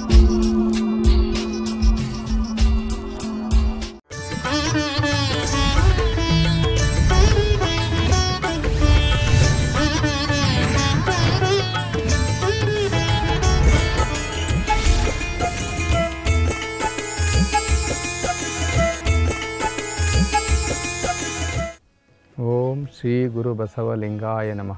ಓಂ ಶ್ರೀ ಗುರು ಬಸವಲಿಂಗಾಯ ನಮಃ.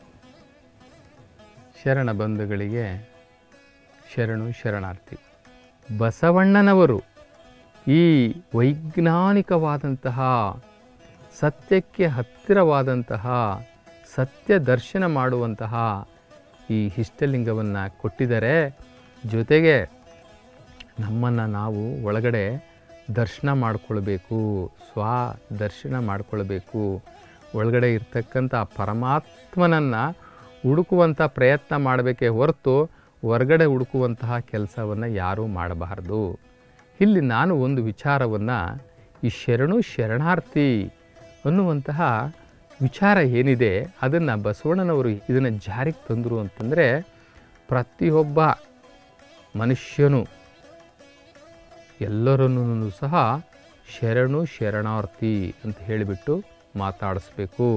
ಶರಣ ಬಂಧುಗಳಿಗೆ ಶರಣು ಶರಣಾರ್ಥಿ. ಬಸವಣ್ಣನವರು ಈ ವೈಜ್ಞಾನಿಕವಾದಂತಹ ಸತ್ಯಕ್ಕೆ ಹತ್ತಿರವಾದಂತಹ ಸತ್ಯ ದರ್ಶನ ಮಾಡುವಂತಹ ಈ ಇಷ್ಟಲಿಂಗವನ್ನು ಕೊಟ್ಟಿದ್ದಾರೆ. ಜೊತೆಗೆ ನಮ್ಮನ್ನು ನಾವು ಒಳಗಡೆ ದರ್ಶನ ಮಾಡಿಕೊಳ್ಬೇಕು, ದರ್ಶನ ಮಾಡಿಕೊಳ್ಬೇಕು. ಒಳಗಡೆ ಇರ್ತಕ್ಕಂಥ ಪರಮಾತ್ಮನನ್ನು ಹುಡುಕುವಂಥ ಪ್ರಯತ್ನ ಮಾಡಬೇಕೇ ಹೊರತು ಹೊರಗಡೆ ಹುಡುಕುವಂತಹ ಕೆಲಸವನ್ನು ಯಾರೂ ಮಾಡಬಾರ್ದು. ಇಲ್ಲಿ ನಾನು ಒಂದು ವಿಚಾರವನ್ನು ಈ ಶರಣು ಶರಣಾರ್ಥಿ ಅನ್ನುವಂತಹ ವಿಚಾರ ಏನಿದೆ ಅದನ್ನು ಬಸವಣ್ಣನವರು ಇದನ್ನು ಜಾರಿಗೆ ತಂದರು ಅಂತಂದರೆ, ಪ್ರತಿಯೊಬ್ಬ ಮನುಷ್ಯನು ಎಲ್ಲರನ್ನೂ ಸಹ ಶರಣು ಶರಣಾರ್ಥಿ ಅಂತ ಹೇಳಿಬಿಟ್ಟು ಮಾತಾಡಿಸ್ಬೇಕು.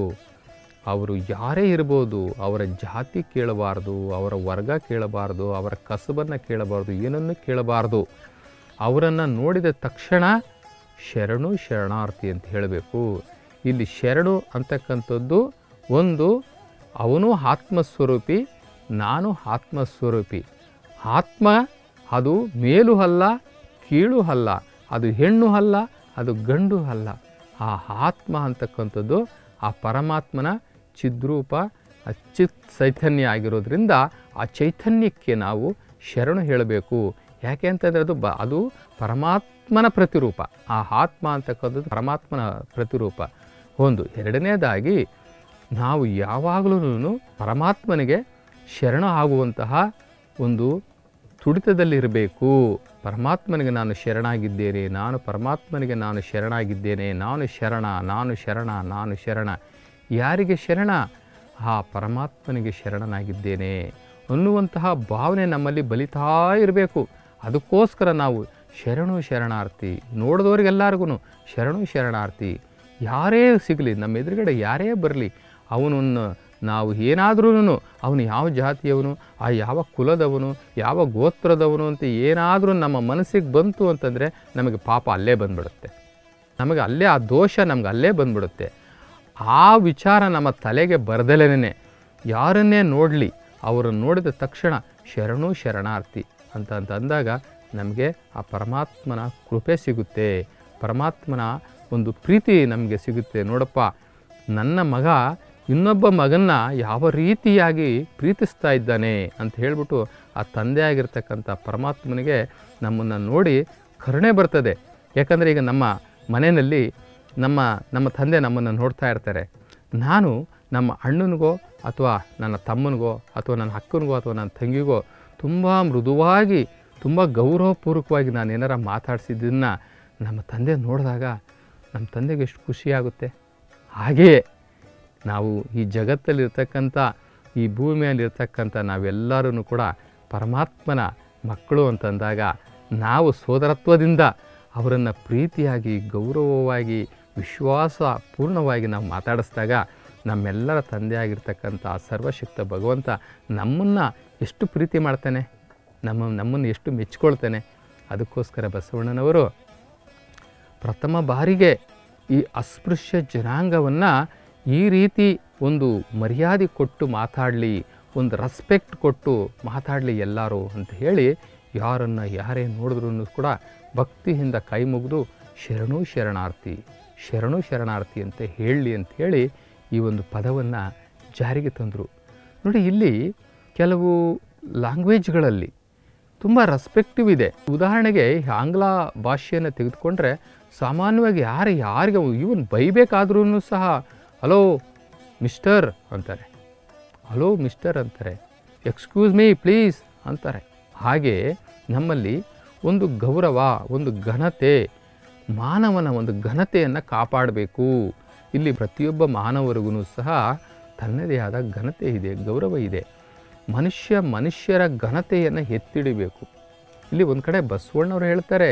ಅವರು ಯಾರೇ ಇರ್ಬೋದು, ಅವರ ಜಾತಿ ಕೇಳಬಾರ್ದು, ಅವರ ವರ್ಗ ಕೇಳಬಾರ್ದು, ಅವರ ಕಸಬನ್ನು ಕೇಳಬಾರ್ದು, ಏನನ್ನು ಕೇಳಬಾರ್ದು. ಅವರನ್ನು ನೋಡಿದ ತಕ್ಷಣ ಶರಣು ಶರಣಾರ್ಥಿ ಅಂತ ಹೇಳಬೇಕು. ಇಲ್ಲಿ ಶರಣು ಅಂತಕ್ಕಂಥದ್ದು ಒಂದು, ಅವನು ಆತ್ಮಸ್ವರೂಪಿ, ನಾನು ಆತ್ಮಸ್ವರೂಪಿ. ಆತ್ಮ ಅದು ಮೇಲೂ ಅಲ್ಲ ಕೀಳು ಅಲ್ಲ, ಅದು ಹೆಣ್ಣು ಅಲ್ಲ, ಅದು ಗಂಡು ಅಲ್ಲ. ಆ ಆತ್ಮ ಅಂತಕ್ಕಂಥದ್ದು ಆ ಪರಮಾತ್ಮನ ಚಿದ್ರೂಪ, ಚಿತ್ ಚೈತನ್ಯ ಆಗಿರೋದ್ರಿಂದ ಆ ಚೈತನ್ಯಕ್ಕೆ ನಾವು ಶರಣು ಹೇಳಬೇಕು. ಯಾಕೆ ಅಂತಂದರೆ ಅದು ಪರಮಾತ್ಮನ ಪ್ರತಿರೂಪ. ಆ ಆತ್ಮ ಅಂತಕ್ಕಂಥದ್ದು ಪರಮಾತ್ಮನ ಪ್ರತಿರೂಪ ಒಂದು. ಎರಡನೇದಾಗಿ ನಾವು ಯಾವಾಗಲೂ ಪರಮಾತ್ಮನಿಗೆ ಶರಣ ಆಗುವಂತಹ ಒಂದು ತುಡಿತದಲ್ಲಿರಬೇಕು. ಪರಮಾತ್ಮನಿಗೆ ನಾನು ಶರಣಾಗಿದ್ದೇನೆ, ನಾನು ಪರಮಾತ್ಮನಿಗೆ ನಾನು ಶರಣಾಗಿದ್ದೇನೆ, ನಾನು ಶರಣ, ನಾನು ಶರಣ, ನಾನು ಶರಣ. ಯಾರಿಗೆ ಶರಣ? ಆ ಪರಮಾತ್ಮನಿಗೆ ಶರಣನಾಗಿದ್ದೇನೆ ಅನ್ನುವಂತಹ ಭಾವನೆ ನಮ್ಮಲ್ಲಿ ಬಲಿತಾ ಇರಬೇಕು. ಅದಕ್ಕೋಸ್ಕರ ನಾವು ಶರಣು ಶರಣಾರ್ಥಿ. ನೋಡಿದವ್ರಿಗೆಲ್ಲರಿಗೂ ಶರಣು ಶರಣಾರ್ಥಿ. ಯಾರೇ ಸಿಗಲಿ, ನಮ್ಮ ಎದುರುಗಡೆ ಯಾರೇ ಬರಲಿ, ಅವನನ್ನು ನಾವು ಏನಾದ್ರೂ ಅವನು ಯಾವ ಜಾತಿಯವನು, ಆ ಯಾವ ಕುಲದವನು, ಯಾವ ಗೋತ್ರದವನು ಅಂತ ಏನಾದರೂ ನಮ್ಮ ಮನಸ್ಸಿಗೆ ಬಂತು ಅಂತಂದರೆ ನಮಗೆ ಪಾಪ ಅಲ್ಲೇ ಬಂದ್ಬಿಡುತ್ತೆ. ನಮಗೆ ಅಲ್ಲೇ ಆ ದೋಷ ನಮ್ಗೆ ಅಲ್ಲೇ ಬಂದ್ಬಿಡುತ್ತೆ. ಆ ವಿಚಾರ ನಮ್ಮ ತಲೆಗೆ ಬರ್ದಲೇನೆ ಯಾರನ್ನೇ ನೋಡಲಿ, ಅವರನ್ನು ನೋಡಿದ ತಕ್ಷಣ ಶರಣು ಶರಣಾರ್ಥಿ ಅಂತ ಅಂದಾಗ ನಮಗೆ ಆ ಪರಮಾತ್ಮನ ಕೃಪೆ ಸಿಗುತ್ತೆ, ಪರಮಾತ್ಮನ ಒಂದು ಪ್ರೀತಿ ನಮಗೆ ಸಿಗುತ್ತೆ. ನೋಡಪ್ಪ, ನನ್ನ ಮಗ ಇನ್ನೊಬ್ಬ ಮಗನ್ನ ಯಾವ ರೀತಿಯಾಗಿ ಪ್ರೀತಿಸ್ತಾ ಇದ್ದಾನೆ ಅಂತ ಹೇಳಿಬಿಟ್ಟು ಆ ತಂದೆಯಾಗಿರ್ತಕ್ಕಂಥ ಪರಮಾತ್ಮನಿಗೆ ನಮ್ಮನ್ನು ನೋಡಿ ಕರುಣೆ ಬರ್ತದೆ. ಯಾಕಂದರೆ ಈಗ ನಮ್ಮ ಮನೆಯಲ್ಲಿ ನಮ್ಮ ತಂದೆ ನಮ್ಮನ್ನು ನೋಡ್ತಾ ಇರ್ತಾರೆ. ನಾನು ನಮ್ಮ ಅಣ್ಣನಿಗೋ ಅಥವಾ ನನ್ನ ತಮ್ಮನಿಗೋ ಅಥವಾ ನನ್ನ ಅಕ್ಕನಿಗೋ ಅಥವಾ ನನ್ನ ತಂಗಿಗೋ ತುಂಬ ಮೃದುವಾಗಿ, ತುಂಬ ಗೌರವಪೂರ್ವಕವಾಗಿ ನಾನು ಏನಾರ ಮಾತಾಡಿಸಿದ್ದನ್ನು ನಮ್ಮ ತಂದೆ ನೋಡಿದಾಗ ನಮ್ಮ ತಂದೆಗೆ ಎಷ್ಟು ಖುಷಿಯಾಗುತ್ತೆ. ಹಾಗೆಯೇ ನಾವು ಈ ಜಗತ್ತಲ್ಲಿರ್ತಕ್ಕಂಥ, ಈ ಭೂಮಿಯಲ್ಲಿರ್ತಕ್ಕಂಥ ನಾವೆಲ್ಲರೂ ಕೂಡ ಪರಮಾತ್ಮನ ಮಕ್ಕಳು ಅಂತಂದಾಗ ನಾವು ಸೋದರತ್ವದಿಂದ ಅವರನ್ನು ಪ್ರೀತಿಯಾಗಿ, ಗೌರವವಾಗಿ, ವಿಶ್ವಾಸ ಪೂರ್ಣವಾಗಿ ನಾವು ಮಾತಾಡಿಸಿದಾಗ ನಮ್ಮೆಲ್ಲರ ತಂದೆಯಾಗಿರ್ತಕ್ಕಂಥ ಸರ್ವಶಕ್ತ ಭಗವಂತ ನಮ್ಮನ್ನು ಎಷ್ಟು ಪ್ರೀತಿ ಮಾಡ್ತಾನೆ, ನಮ್ಮನ್ನು ಎಷ್ಟು ಮೆಚ್ಕೊಳ್ತಾನೆ. ಅದಕ್ಕೋಸ್ಕರ ಬಸವಣ್ಣನವರು ಪ್ರಥಮ ಬಾರಿಗೆ ಈ ಅಸ್ಪೃಶ್ಯ ಜನಾಂಗವನ್ನು ಈ ರೀತಿ ಒಂದು ಮರ್ಯಾದೆ ಕೊಟ್ಟು ಮಾತಾಡಲಿ, ಒಂದು ರೆಸ್ಪೆಕ್ಟ್ ಕೊಟ್ಟು ಮಾತಾಡಲಿ ಎಲ್ಲರೂ ಅಂತ ಹೇಳಿ ಯಾರೇ ನೋಡಿದ್ರೂ ಕೂಡ ಭಕ್ತಿಯಿಂದ ಕೈ ಮುಗಿದು ಶರಣು ಶರಣಾರ್ಥಿ, ಶರಣು ಶರಣಾರ್ಥಿ ಅಂತ ಹೇಳಲಿ ಅಂಥೇಳಿ ಈ ಒಂದು ಪದವನ್ನು ಜಾರಿಗೆ ತಂದರು. ನೋಡಿ, ಇಲ್ಲಿ ಕೆಲವು ಲ್ಯಾಂಗ್ವೇಜ್ಗಳಲ್ಲಿ ತುಂಬ ರೆಸ್ಪೆಕ್ಟಿವ್ ಇದೆ. ಉದಾಹರಣೆಗೆ ಆಂಗ್ಲ ಭಾಷೆಯನ್ನು ತೆಗೆದುಕೊಂಡ್ರೆ ಸಾಮಾನ್ಯವಾಗಿ ಯಾರಿಗೆ ಇವನ್ ಬೈಬೇಕಾದ್ರೂ ಸಹ ಹಲೋ ಮಿಸ್ಟರ್ ಅಂತಾರೆ, ಹಲೋ ಮಿಸ್ಟರ್ ಅಂತಾರೆ, ಎಕ್ಸ್ಕ್ಯೂಸ್ ಮೀ ಪ್ಲೀಸ್ ಅಂತಾರೆ. ಹಾಗೆ ನಮ್ಮಲ್ಲಿ ಒಂದು ಗೌರವ, ಒಂದು ಘನತೆ, ಮಾನವನ ಒಂದು ಘನತೆಯನ್ನು ಕಾಪಾಡಬೇಕು. ಇಲ್ಲಿ ಪ್ರತಿಯೊಬ್ಬ ಮಾನವರಿಗೂ ಸಹ ತನ್ನದೇ ಆದ ಘನತೆ ಇದೆ, ಗೌರವ ಇದೆ. ಮನುಷ್ಯರ ಘನತೆಯನ್ನು ಎತ್ತಿಡಬೇಕು. ಇಲ್ಲಿ ಒಂದು ಕಡೆ ಬಸವಣ್ಣವರು ಹೇಳ್ತಾರೆ,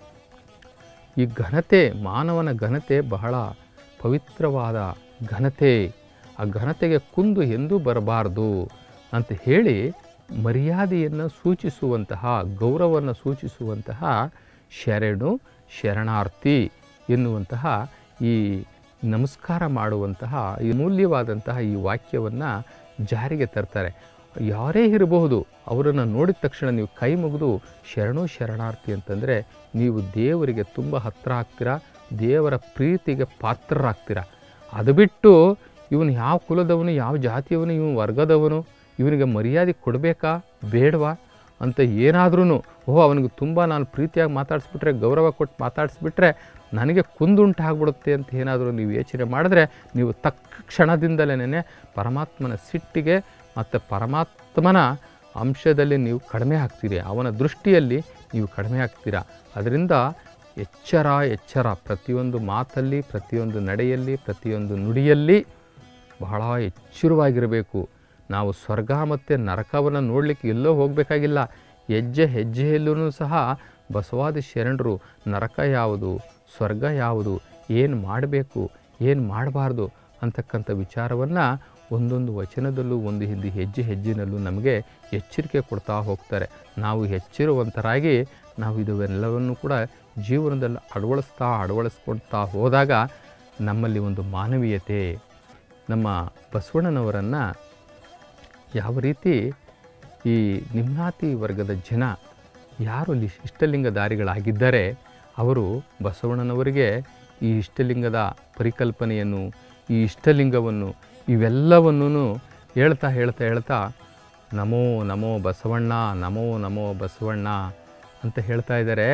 ಈ ಘನತೆ, ಮಾನವನ ಘನತೆ ಬಹಳ ಪವಿತ್ರವಾದ ಘನತೆ, ಆ ಘನತೆಗೆ ಕುಂದು ಎಂದೂ ಬರಬಾರ್ದು ಅಂತ ಹೇಳಿ ಮರ್ಯಾದೆಯನ್ನು ಸೂಚಿಸುವಂತಹ, ಗೌರವವನ್ನು ಸೂಚಿಸುವಂತಹ ಶರಣು ಶರಣಾರ್ಥಿ ಎನ್ನುವಂತಹ ಈ ನಮಸ್ಕಾರ ಮಾಡುವಂತಹ ಈ ಮೂಲ್ಯವಾದಂತಹ ಈ ವಾಕ್ಯವನ್ನು ಜಾರಿಗೆ ತರ್ತಾರೆ. ಯಾರೇ ಇರಬಹುದು, ಅವರನ್ನು ನೋಡಿದ ತಕ್ಷಣ ನೀವು ಕೈ ಮುಗಿದು ಶರಣು ಶರಣಾರ್ಥಿ ಅಂತಂದರೆ ನೀವು ದೇವರಿಗೆ ತುಂಬ ಹತ್ತಿರ ಆಗ್ತೀರಾ, ದೇವರ ಪ್ರೀತಿಗೆ ಪಾತ್ರರಾಗ್ತೀರಾ. ಅದು ಬಿಟ್ಟು ಇವನು ಯಾವ ಕುಲದವನು, ಯಾವ ಜಾತಿಯವನು, ಇವನು ವರ್ಗದವನು, ಇವನಿಗೆ ಮರ್ಯಾದೆ ಕೊಡಬೇಕಾ ಬೇಡವಾ ಅಂತ ಏನಾದ್ರೂ, ಅವನಿಗೆ ತುಂಬ ನಾನು ಪ್ರೀತಿಯಾಗಿ ಮಾತಾಡಿಸ್ಬಿಟ್ರೆ, ಗೌರವ ಕೊಟ್ಟು ಮಾತಾಡಿಸ್ಬಿಟ್ರೆ ನನಗೆ ಕುಂದುಂಟಾಗ್ಬಿಡುತ್ತೆ ಅಂತ ಏನಾದರೂ ನೀವು ಯೋಚನೆ ಮಾಡಿದ್ರೆ, ನೀವು ತಕ್ಕ ಕ್ಷಣದಿಂದಲೇ ಪರಮಾತ್ಮನ ಸಿಟ್ಟಿಗೆ ಮತ್ತು ಪರಮಾತ್ಮನ ಅಂಶದಲ್ಲಿ ನೀವು ಕಡಿಮೆ ಆಗ್ತೀರಿ, ಅವನ ದೃಷ್ಟಿಯಲ್ಲಿ ನೀವು ಕಡಿಮೆ ಆಗ್ತೀರಾ. ಅದರಿಂದ ಎಚ್ಚರ ಎಚ್ಚರ, ಪ್ರತಿಯೊಂದು ಮಾತಲ್ಲಿ, ಪ್ರತಿಯೊಂದು ನಡೆಯಲ್ಲಿ, ಪ್ರತಿಯೊಂದು ನುಡಿಯಲ್ಲಿ ಬಹಳ ಎಚ್ಚರವಾಗಿರಬೇಕು. ನಾವು ಸ್ವರ್ಗ ಮತ್ತು ನರಕವನ್ನು ನೋಡಲಿಕ್ಕೆ ಎಲ್ಲೋ ಹೋಗಬೇಕಾಗಿಲ್ಲ, ಹೆಜ್ಜೆ ಹೆಜ್ಜೆಯಲ್ಲೂ ಸಹ ಬಸವಾದಿ ಶರಣರು ನರಕ ಯಾವುದು, ಸ್ವರ್ಗ ಯಾವುದು, ಏನು ಮಾಡಬೇಕು, ಏನು ಮಾಡಬಾರ್ದು ಅಂತಕ್ಕಂಥ ವಿಚಾರವನ್ನು ಒಂದೊಂದು ವಚನದಲ್ಲೂ, ಒಂದು ಹೆಜ್ಜೆ ಹೆಜ್ಜೆನಲ್ಲೂ ನಮಗೆ ಎಚ್ಚರಿಕೆ ಕೊಡ್ತಾ ಹೋಗ್ತಾರೆ. ನಾವು ಎಚ್ಚರವಂತರಾಗಿ ನಾವು ಇದೆಲ್ಲವನ್ನು ಕೂಡ ಜೀವನದಲ್ಲಿ ಅಳವಡಿಸ್ಕೊಳ್ತಾ ಹೋದಾಗ ನಮ್ಮಲ್ಲಿ ಒಂದು ಮಾನವೀಯತೆ, ನಮ್ಮ ಬಸವಣ್ಣನವರನ್ನು ಯಾವ ರೀತಿ ಈ ನಿಮ್ನಾತಿ ವರ್ಗದ ಜನ ಯಾರು ಇಷ್ಟಲಿಂಗಧಾರಿಗಳಾಗಿದ್ದಾರೆ, ಅವರು ಬಸವಣ್ಣನವರಿಗೆ ಈ ಇಷ್ಟಲಿಂಗದ ಪರಿಕಲ್ಪನೆಯನ್ನು, ಈ ಇಷ್ಟಲಿಂಗವನ್ನು, ಇವೆಲ್ಲವನ್ನೂ ಹೇಳ್ತಾ ಹೇಳ್ತಾ ಹೇಳ್ತಾ ನಮೋ ನಮೋ ಬಸವಣ್ಣ, ನಮೋ ನಮೋ ಬಸವಣ್ಣ ಅಂತ ಹೇಳ್ತಾ ಇದ್ದಾರೆ.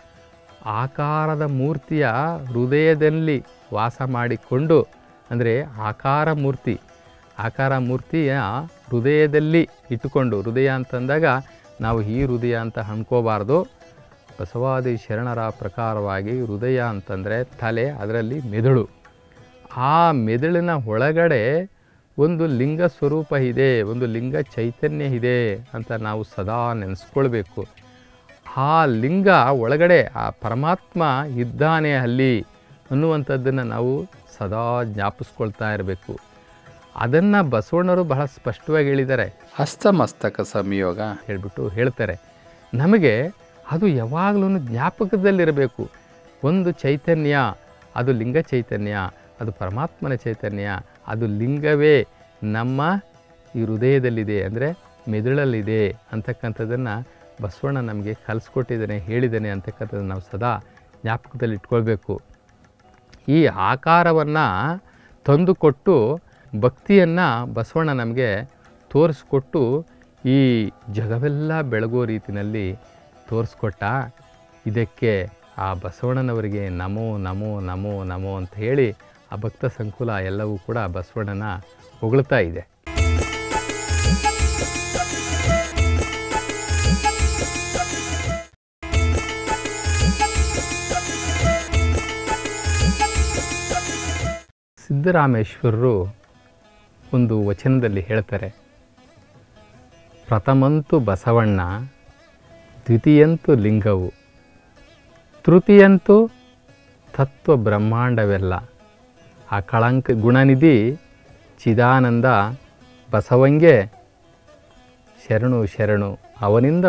ಆಕಾರದ ಮೂರ್ತಿಯ ಹೃದಯದಲ್ಲಿ ವಾಸ ಮಾಡಿಕೊಂಡು, ಅಂದರೆ ಆಕಾರ ಮೂರ್ತಿಯ ಹೃದಯದಲ್ಲಿ ಇಟ್ಟುಕೊಂಡು, ಹೃದಯ ಅಂತಂದಾಗ ನಾವು ಈ ಹೃದಯ ಅಂತ ಅನ್ಕೋಬಾರ್ದು. ಬಸವಾದಿ ಶರಣರ ಪ್ರಕಾರವಾಗಿ ಹೃದಯ ಅಂತಂದರೆ ತಲೆ, ಅದರಲ್ಲಿ ಮೆದುಳು, ಆ ಮೆದುಳಿನ ಒಳಗಡೆ ಒಂದು ಲಿಂಗ ಸ್ವರೂಪ ಇದೆ, ಒಂದು ಲಿಂಗ ಚೈತನ್ಯ ಇದೆ ಅಂತ ನಾವು ಸದಾ ನೆನೆಸ್ಕೊಳ್ಬೇಕು. ಆ ಲಿಂಗ ಒಳಗಡೆ ಆ ಪರಮಾತ್ಮ ಇದ್ದಾನೆ ಅಲ್ಲಿ ಅನ್ನುವಂಥದ್ದನ್ನು ನಾವು ಸದಾ ಜ್ಞಾಪಿಸ್ಕೊಳ್ತಾ ಇರಬೇಕು. ಅದನ್ನು ಬಸವಣ್ಣರು ಬಹಳ ಸ್ಪಷ್ಟವಾಗಿ ಹೇಳಿದ್ದಾರೆ. ಹಸ್ತಮಸ್ತಕ ಸಂಯೋಗ ಹೇಳ್ತಾರೆ. ನಮಗೆ ಅದು ಯಾವಾಗಲೂ ಜ್ಞಾಪಕದಲ್ಲಿರಬೇಕು. ಒಂದು ಚೈತನ್ಯ, ಅದು ಲಿಂಗ ಚೈತನ್ಯ, ಅದು ಪರಮಾತ್ಮನ ಚೈತನ್ಯ, ಅದು ಲಿಂಗವೇ ನಮ್ಮ ಈ ಹೃದಯದಲ್ಲಿದೆ, ಅಂದರೆ ಮೆದುಳಲ್ಲಿದೆ ಅಂತಕ್ಕಂಥದ್ದನ್ನು ಬಸವಣ್ಣ ನಮಗೆ ಕಲಿಸ್ಕೊಟ್ಟಿದ್ದಾನೆ, ಹೇಳಿದ್ದಾನೆ ಅಂತಕ್ಕಂಥದ್ದನ್ನು ನಾವು ಸದಾ ಜ್ಞಾಪಕದಲ್ಲಿ ಇಟ್ಕೊಳ್ಬೇಕು. ಈ ಆಕಾರವನ್ನು ತಂದುಕೊಟ್ಟು ಭಕ್ತಿಯನ್ನು ಬಸವಣ್ಣ ನಮಗೆ ತೋರಿಸ್ಕೊಟ್ಟು ಈ ಜಗವೆಲ್ಲ ಬೆಳಗೋ ರೀತಿಯಲ್ಲಿ ತೋರಿಸ್ಕೊಟ್ಟ. ಇದಕ್ಕೆ ಆ ಬಸವಣ್ಣನವರಿಗೆ ನಮೋ ನಮೋ ನಮೋ ನಮೋ ಅಂತ ಹೇಳಿ ಆ ಭಕ್ತ ಸಂಕುಲ ಎಲ್ಲವೂ ಕೂಡ ಬಸವಣ್ಣನ ಹೊಗಳ್ತಾ ಇದೆ. ಸಿದ್ದರಾಮೇಶ್ವರರು ಒಂದು ವಚನದಲ್ಲಿ ಹೇಳ್ತಾರೆ, ಪ್ರಥಮಂತು ಬಸವಣ್ಣ, ದ್ವಿತೀಯಂತು ಲಿಂಗವು, ತೃತೀಯಂತು ತತ್ವ ಬ್ರಹ್ಮಾಂಡವೆಲ್ಲ. ಆ ಕಳಂಕ ಗುಣನಿಧಿ ಚಿದಾನಂದ ಬಸವಂಗೆ ಶರಣು ಶರಣು, ಅವನಿಂದ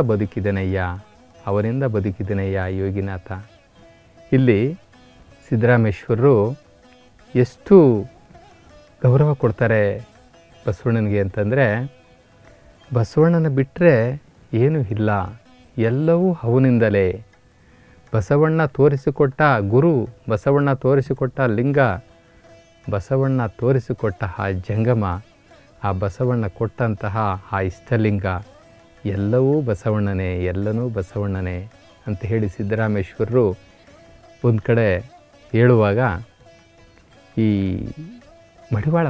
ಬದುಕಿದನಯ್ಯ ಯೋಗಿನಾಥ. ಇಲ್ಲಿ ಸಿದ್ದರಾಮೇಶ್ವರರು ಎಷ್ಟು ಗೌರವ ಕೊಡ್ತಾರೆ ಬಸವಣ್ಣನಿಗೆ ಅಂತಂದರೆ, ಬಸವಣ್ಣನ ಬಿಟ್ಟರೆ ಏನೂ ಇಲ್ಲ, ಎಲ್ಲವೂ ಅವನಿಂದಲೇ. ಬಸವಣ್ಣ ತೋರಿಸಿಕೊಟ್ಟ ಗುರು, ಬಸವಣ್ಣ ತೋರಿಸಿಕೊಟ್ಟ ಲಿಂಗ, ಬಸವಣ್ಣ ತೋರಿಸಿಕೊಟ್ಟ ಆ ಜಂಗಮ, ಆ ಬಸವಣ್ಣ ಕೊಟ್ಟಂತಹ ಆ ಇಷ್ಟಲಿಂಗ, ಎಲ್ಲವೂ ಬಸವಣ್ಣನೇ, ಎಲ್ಲನೂ ಬಸವಣ್ಣನೇ ಅಂತ ಹೇಳಿ ಸಿದ್ದರಾಮೇಶ್ವರರು ಒಂದು ಕಡೆ ಹೇಳುವಾಗ, ಈ ಮಡಿವಾಳ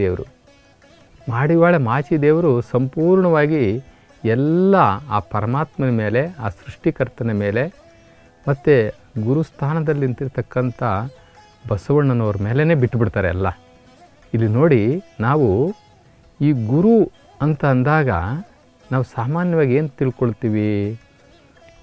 ಮಾಚಿದೇವರು ಸಂಪೂರ್ಣವಾಗಿ ಎಲ್ಲ ಆ ಪರಮಾತ್ಮನ ಮೇಲೆ, ಆ ಸೃಷ್ಟಿಕರ್ತನ ಮೇಲೆ ಮತ್ತು ಗುರುಸ್ಥಾನದಲ್ಲಿ ನಿಂತಿರ್ತಕ್ಕಂಥ ಬಸವಣ್ಣನವ್ರ ಮೇಲೇ ಬಿಟ್ಟುಬಿಡ್ತಾರೆ ಎಲ್ಲ. ಇಲ್ಲಿ ನೋಡಿ, ನಾವು ಈ ಗುರು ಅಂತ ಅಂದಾಗ ನಾವು ಸಾಮಾನ್ಯವಾಗಿ ಏನು ತಿಳ್ಕೊಳ್ತೀವಿ,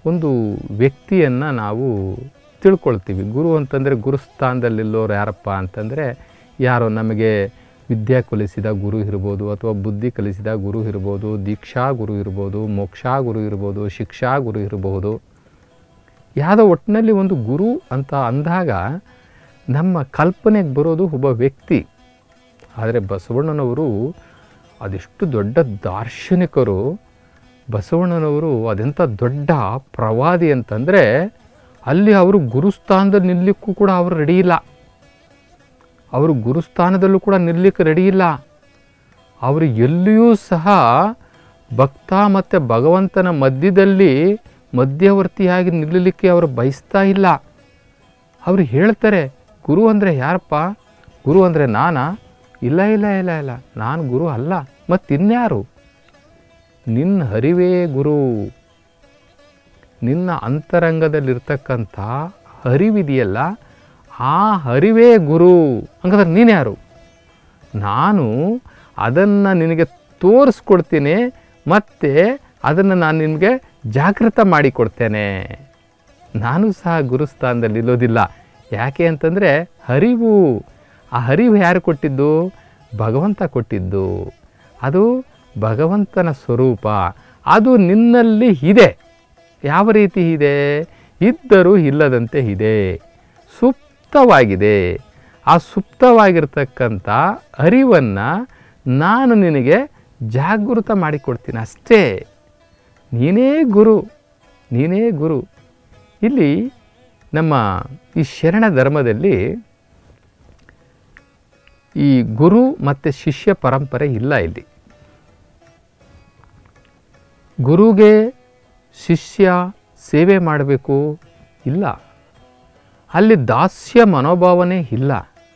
ಒಂದು ವ್ಯಕ್ತಿಯನ್ನು ನಾವು ತಿಳ್ಕೊಳ್ತೀವಿ. ಗುರು ಅಂತಂದರೆ ಗುರುಸ್ಥಾನದಲ್ಲಿಲ್ಲೋರು ಯಾರಪ್ಪ ಅಂತಂದರೆ ಯಾರೋ ನಮಗೆ ವಿದ್ಯೆ ಕಲಿಸಿದ ಗುರು ಇರ್ಬೋದು, ಅಥವಾ ಬುದ್ಧಿ ಕಲಿಸಿದ ಗುರು ಇರ್ಬೋದು, ದೀಕ್ಷಾ ಗುರು ಇರ್ಬೋದು, ಮೋಕ್ಷಾ ಗುರು ಇರ್ಬೋದು, ಶಿಕ್ಷಾ ಗುರು ಇರಬಹುದು. ಯಾವುದೋ ಒಟ್ಟಿನಲ್ಲಿ ಒಂದು ಗುರು ಅಂತ ಅಂದಾಗ ನಮ್ಮ ಕಲ್ಪನೆಗೆ ಬರೋದು ಒಬ್ಬ ವ್ಯಕ್ತಿ. ಆದರೆ ಬಸವಣ್ಣನವರು ಅದೆಷ್ಟು ದೊಡ್ಡ ದಾರ್ಶನಿಕರು. ಬಸವಣ್ಣನವರು ಅದೆಂಥ ದೊಡ್ಡ ಪ್ರವಾದಿ ಅಂತಂದರೆ ಅಲ್ಲಿ ಅವರು ಗುರುಸ್ಥಾನದಲ್ಲಿ ನಿಲ್ಲಲಿಕ್ಕೂ ಕೂಡ ಅವರು ರೆಡಿ ಇಲ್ಲ. ಅವರು ಗುರುಸ್ಥಾನದಲ್ಲೂ ಕೂಡ ನಿಲ್ಲಲಿಕ್ಕೆ ರೆಡಿ ಇಲ್ಲ. ಅವರು ಎಲ್ಲಿಯೂ ಸಹ ಭಕ್ತ ಮತ್ತು ಭಗವಂತನ ಮಧ್ಯದಲ್ಲಿ ಮಧ್ಯವರ್ತಿಯಾಗಿ ನಿಲ್ಲಲಿಕ್ಕೆ ಅವರು ಬಯಸ್ತಾ ಇಲ್ಲ. ಅವರು ಹೇಳ್ತಾರೆ, ಗುರು ಅಂದರೆ ಯಾರಪ್ಪ? ಗುರು ಅಂದರೆ ನಾನಾ? ಇಲ್ಲ ಇಲ್ಲ ಇಲ್ಲ ಇಲ್ಲ, ನಾನು ಗುರು ಅಲ್ಲ. ಮತ್ತಿನ್ಯಾರು? ನಿನ್ನ ಅರಿವೇ ಗುರು. ನಿನ್ನ ಅಂತರಂಗದಲ್ಲಿರ್ತಕ್ಕಂಥ ಅರಿವಿದೆಯಲ್ಲ, ಆ ಅರಿವೇ ಗುರು. ಹಂಗಾದ್ರೆ ನೀನ್ಯಾರು? ನಾನು ಅದನ್ನು ನಿನಗೆ ತೋರಿಸ್ಕೊಡ್ತೀನಿ, ಮತ್ತು ಅದನ್ನು ನಾನು ನಿನಗೆ ಜಾಗೃತ ಮಾಡಿಕೊಡ್ತೇನೆ. ನಾನು ಸಹ ಗುರುಸ್ಥಾನದಲ್ಲಿ ಇಲ್ಲೋದಿಲ್ಲ. ಯಾಕೆ ಅಂತಂದರೆ ಅರಿವು. ಆ ಅರಿವು ಯಾರು ಕೊಟ್ಟಿದ್ದು? ಭಗವಂತ ಕೊಟ್ಟಿದ್ದು. ಅದು ಭಗವಂತನ ಸ್ವರೂಪ. ಅದು ನಿನ್ನಲ್ಲಿ ಇದೆ. ಯಾವ ರೀತಿ ಇದೆ? ಇದ್ದರೂ ಇಲ್ಲದಂತೆ ಇದೆ, ಸುಪ್ತವಾಗಿದೆ. ಆ ಸುಪ್ತವಾಗಿರ್ತಕ್ಕಂಥ ಅರಿವನ್ನು ನಾನು ನಿನಗೆ ಜಾಗೃತ ಮಾಡಿಕೊಡ್ತೀನಿ ಅಷ್ಟೇ. ನೀನೇ ಗುರು, ನೀನೇ ಗುರು. ಇಲ್ಲಿ ನಮ್ಮ ಈ ಶರಣ ಧರ್ಮದಲ್ಲಿ ಈ ಗುರು ಮತ್ತು ಶಿಷ್ಯ ಪರಂಪರೆ ಇಲ್ಲ. ಇಲ್ಲಿ ಗುರುಗೆ ಶಿಷ್ಯ ಸೇವೆ ಮಾಡಬೇಕು ಇಲ್ಲ. ಅಲ್ಲಿ ದಾಸ್ಯ ಮನೋಭಾವನೆ ಇಲ್ಲ.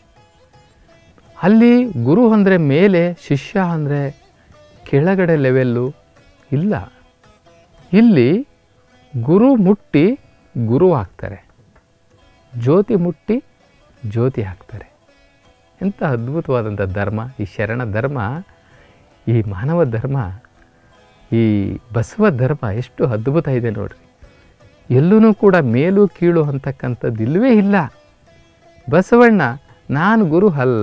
ಅಲ್ಲಿ ಗುರು ಅಂದರೆ ಮೇಲೆ, ಶಿಷ್ಯ ಅಂದರೆ ಕೆಳಗಡೆ ಲೆವೆಲ್ಲು ಇಲ್ಲ. ಇಲ್ಲಿ ಗುರು ಮುಟ್ಟಿ ಗುರು ಆಗ್ತಾರೆ, ಜ್ಯೋತಿ ಮುಟ್ಟಿ ಜ್ಯೋತಿ ಆಗ್ತಾರೆ. ಎಂಥ ಅದ್ಭುತವಾದಂಥ ಧರ್ಮ ಈ ಶರಣ ಧರ್ಮ, ಈ ಮಾನವ ಧರ್ಮ, ಈ ಬಸವ ಧರ್ಮ ಎಷ್ಟು ಅದ್ಭುತ ಇದೆ ನೋಡ್ರಿ. ಎಲ್ಲೂ ಕೂಡ ಮೇಲು ಕೀಳು ಅಂತಕ್ಕಂಥದ್ದು ಇಲ್ಲವೇ ಇಲ್ಲ. ಬಸವಣ್ಣ ನಾನು ಗುರು ಅಲ್ಲ,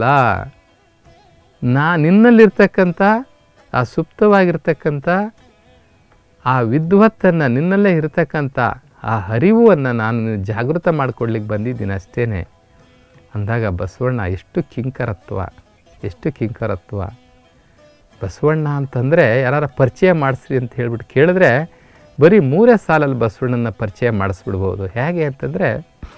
ನಿನ್ನಲ್ಲಿರ್ತಕ್ಕಂಥ ಆ ಸುಪ್ತವಾಗಿರ್ತಕ್ಕಂಥ ಆ ವಿದ್ವತ್ತನ್ನು, ನಿನ್ನಲ್ಲೇ ಇರತಕ್ಕಂಥ ಆ ಅರಿವನ್ನು ನಾನು ಜಾಗೃತ ಮಾಡಿಕೊಡ್ಲಿಕ್ಕೆ ಬಂದಿದ್ದೀನಿ ಅಷ್ಟೇ ಅಂದಾಗ ಬಸವಣ್ಣ ಎಷ್ಟು ಕಿಂಕರತ್ವ, ಎಷ್ಟು ಕಿಂಕರತ್ವ. ಬಸವಣ್ಣ ಅಂತಂದರೆ ಯಾರು ಪರಿಚಯ ಮಾಡಿಸ್ರಿ ಅಂತ ಹೇಳ್ಬಿಟ್ಟು ಕೇಳಿದ್ರೆ ಬರೀ 3 ಸಾಲಲ್ಲಿ ಬಸವಣ್ಣನ ಪರಿಚಯ ಮಾಡಿಸ್ಬಿಡ್ಬೋದು. ಹೇಗೆ ಅಂತಂದರೆ,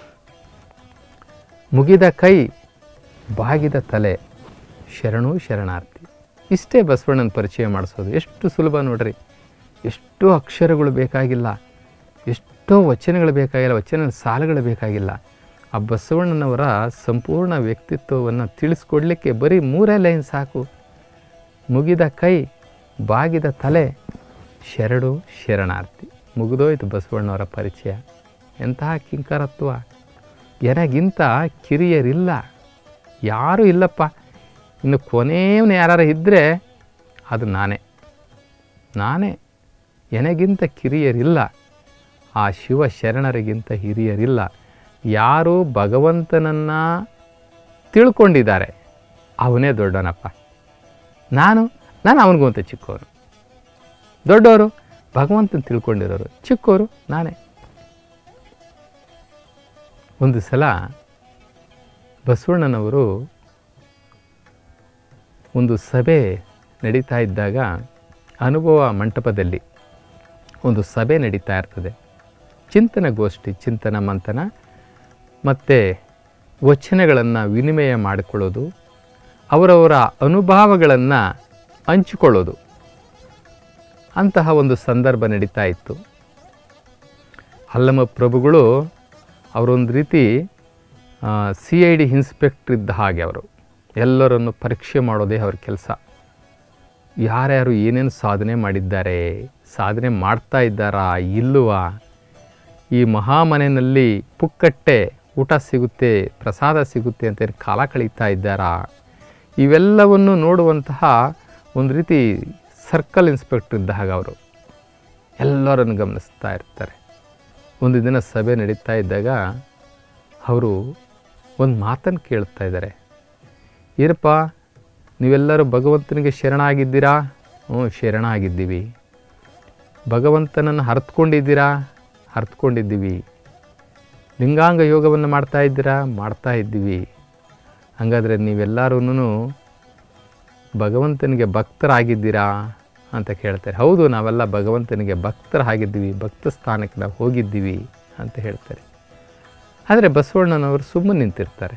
ಮುಗಿದ ಕೈ, ಬಾಗಿದ ತಲೆ, ಶರಣು ಶರಣಾರ್ಥಿ. ಇಷ್ಟೇ ಬಸವಣ್ಣನ ಪರಿಚಯ ಮಾಡಿಸೋದು. ಎಷ್ಟು ಸುಲಭ ನೋಡ್ರಿ. ಎಷ್ಟೋ ಅಕ್ಷರಗಳು ಬೇಕಾಗಿಲ್ಲ, ಎಷ್ಟೋ ವಚನಗಳು ಬೇಕಾಗಿಲ್ಲ, ವಚನ ಸಾಲುಗಳು ಬೇಕಾಗಿಲ್ಲ. ಆ ಬಸವಣ್ಣನವರ ಸಂಪೂರ್ಣ ವ್ಯಕ್ತಿತ್ವವನ್ನು ತಿಳಿಸ್ಕೊಡ್ಲಿಕ್ಕೆ ಬರೀ 3 ಲೈನ್ ಸಾಕು. ಮುಗಿದ ಕೈ, ಬಾಗಿದ ತಲೆ, ಶರಣು ಶರಣಾರ್ಥಿ. ಮುಗಿದೋಯ್ತು ಬಸವಣ್ಣವರ ಪರಿಚಯ. ಎಂತಹ ಕಿಂಕರತ್ವ. ನನಗಿಂತ ಕಿರಿಯರಿಲ್ಲ, ಯಾರೂ ಇಲ್ಲಪ್ಪ. ಇನ್ನು ಕೊನೆಯವನು ಯಾರು ಇದ್ದರೆ ಅದು ನಾನೇ. ನನಗಿಂತ ಕಿರಿಯರಿಲ್ಲ, ಆ ಶಿವ ಶರಣರಿಗಿಂತ ಹಿರಿಯರಿಲ್ಲ. ಯಾರು ಭಗವಂತನನ್ನು ತಿಳ್ಕೊಂಡಿದ್ದಾರೆ ಅವನೇ ದೊಡ್ಡವನಪ್ಪ. ನಾನು ಅವನಿಗೂ ಚಿಕ್ಕವನು. ದೊಡ್ಡವರು ಭಗವಂತನ ತಿಳ್ಕೊಂಡಿರೋರು, ಚಿಕ್ಕವರು ನಾನೇ. ಒಂದು ಸಲ ಬಸವಣ್ಣನವರು ಒಂದು ಸಭೆ ನಡೀತಾ ಇದ್ದಾಗ, ಅನುಭವ ಮಂಟಪದಲ್ಲಿ ಒಂದು ಸಭೆ ನಡೀತಾ ಇರ್ತದೆ. ಚಿಂತನಗೋಷ್ಠಿ, ಚಿಂತನ ಮಂಥನ ಮತ್ತು ವಚನಗಳನ್ನು ವಿನಿಮಯ ಮಾಡಿಕೊಳ್ಳೋದು, ಅವರವರ ಅನುಭವಗಳನ್ನು ಹಂಚಿಕೊಳ್ಳೋದು, ಅಂತಹ ಒಂದು ಸಂದರ್ಭ ನಡೀತಾ ಇತ್ತು. ಅಲ್ಲಮ ಪ್ರಭುಗಳು ಅವರೊಂದು ರೀತಿ CID ಇನ್ಸ್ಪೆಕ್ಟ್ರ್ ಇದ್ದ ಹಾಗೆ. ಅವರು ಎಲ್ಲರನ್ನು ಪರೀಕ್ಷೆ ಮಾಡೋದೇ ಅವ್ರ ಕೆಲಸ. ಯಾರ್ಯಾರು ಏನೇನು ಸಾಧನೆ ಮಾಡಿದ್ದಾರೆ, ಸಾಧನೆ ಮಾಡ್ತಾ ಇದ್ದಾರಾ ಇಲ್ಲವಾ, ಈ ಮಹಾಮನೆಯಲ್ಲಿ ಪುಕ್ಕಟ್ಟೆ ಊಟ ಸಿಗುತ್ತೆ, ಪ್ರಸಾದ ಸಿಗುತ್ತೆ ಅಂತ ಕಾಲ ಕಳೀತಾ ಇದ್ದಾರಾ, ಇವೆಲ್ಲವನ್ನು ನೋಡುವಂತಹ ಒಂದು ರೀತಿ ಸರ್ಕಲ್ ಇನ್ಸ್ಪೆಕ್ಟ್ರ್ ಇದ್ದ ಹಾಗೆ ಅವರು ಎಲ್ಲರನ್ನು ಗಮನಿಸ್ತಾ ಇರ್ತಾರೆ. ಒಂದು ದಿನ ಸಭೆ ನಡೀತಾ ಇದ್ದಾಗ ಅವರು ಒಂದು ಮಾತನ್ನು ಕೇಳ್ತಾ ಇದ್ದಾರೆ. ಏನಪ್ಪ ನೀವೆಲ್ಲರೂ ಭಗವಂತನಿಗೆ ಶರಣಾಗಿದ್ದೀರಾ? ಹ್ಞೂ, ಶರಣಾಗಿದ್ದೀವಿ. ಭಗವಂತನನ್ನು ಅರ್ಥಕೊಂಡಿದ್ದೀರಾ? ಅರ್ಥಕೊಂಡಿದ್ದೀವಿ. ಲಿಂಗಾಂಗ ಯೋಗವನ್ನು ಮಾಡ್ತಾ ಇದ್ದೀರಾ? ಮಾಡ್ತಾ ಇದ್ದೀವಿ. ಹಾಗಾದರೆ ನೀವೆಲ್ಲರೂ ಭಗವಂತನಿಗೆ ಭಕ್ತರಾಗಿದ್ದೀರಾ ಅಂತ ಕೇಳ್ತಾರೆ. ಹೌದು, ನಾವೆಲ್ಲ ಭಗವಂತನಿಗೆ ಭಕ್ತರಾಗಿದ್ದೀವಿ, ಭಕ್ತ ಸ್ಥಾನಕ್ಕೆ ನಾವು ಹೋಗಿದ್ದೀವಿ ಅಂತ ಹೇಳ್ತಾರೆ. ಆದರೆ ಬಸವಣ್ಣನವರು ಸುಮ್ಮನೆ ನಿಂತಿರ್ತಾರೆ.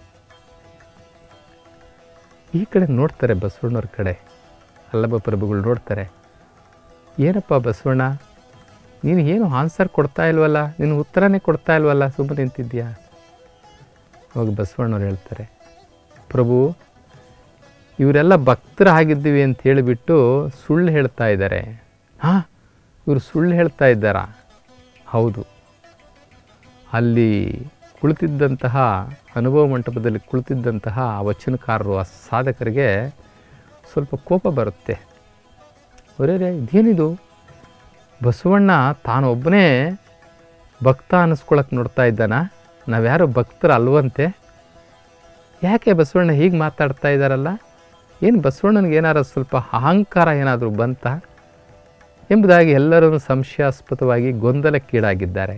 ಈ ಕಡೆ ನೋಡ್ತಾರೆ, ಬಸವಣ್ಣವ್ರ ಕಡೆ ವಲ್ಲಭ ಪ್ರಭುಗಳು ನೋಡ್ತಾರೆ. ಏನಪ್ಪ ಬಸವಣ್ಣ, ನೀನು ಏನು ಆನ್ಸರ್ ಕೊಡ್ತಾ ಇಲ್ವಲ್ಲ, ನೀನು ಉತ್ತರನೇ ಕೊಡ್ತಾ ಇಲ್ವಲ್ಲ, ಸುಮ್ಮನೆ ನಿಂತಿದ್ಯಾ? ಅವಾಗ ಬಸವಣ್ಣವ್ರು ಹೇಳ್ತಾರೆ, ಪ್ರಭು ಇವರೆಲ್ಲ ಭಕ್ತರಾಗಿದ್ದೀವಿ ಅಂತ ಹೇಳಿಬಿಟ್ಟು ಸುಳ್ಳು ಹೇಳ್ತಾ ಇದ್ದಾರೆ. ಹಾಂ, ಇವರು ಸುಳ್ಳು ಹೇಳ್ತಾ ಇದ್ದಾರಾ? ಹೌದು. ಅಲ್ಲಿ ಕುಳಿತಿದ್ದಂತಹ ಅನುಭವ ಮಂಟಪದಲ್ಲಿ ಕುಳಿತಿದ್ದಂತಹ ಆ ವಚನಕಾರರು, ಆ ಸಾಧಕರಿಗೆ ಸ್ವಲ್ಪ ಕೋಪ ಬರುತ್ತೆ. ಒರೇ, ಇದೇನಿದು? ಬಸವಣ್ಣ ತಾನೊಬ್ಬನೇ ಭಕ್ತ ಅನ್ನಿಸ್ಕೊಳಕ್ಕೆ ನೋಡ್ತಾ ಇದ್ದಾನ? ನಾವ್ಯಾರೋ ಭಕ್ತರು ಅಲ್ವಂತೆ? ಯಾಕೆ ಬಸವಣ್ಣ ಹೀಗೆ ಮಾತಾಡ್ತಾ ಇದ್ದಾರಲ್ಲ? ಏನು ಬಸವಣ್ಣನಿಗೆ ಏನಾರು ಸ್ವಲ್ಪ ಅಹಂಕಾರ ಏನಾದರೂ ಬಂತ ಎಂಬುದಾಗಿ ಎಲ್ಲರೂ ಸಂಶಯಾಸ್ಪದವಾಗಿ ಗೊಂದಲಕ್ಕೀಡಾಗಿದ್ದಾರೆ.